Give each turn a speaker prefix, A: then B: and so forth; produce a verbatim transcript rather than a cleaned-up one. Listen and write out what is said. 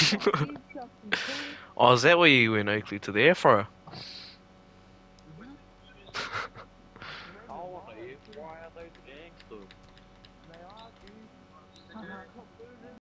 A: Oh, is that why you went Oakley to there for?
B: Oh, why are they gangsters?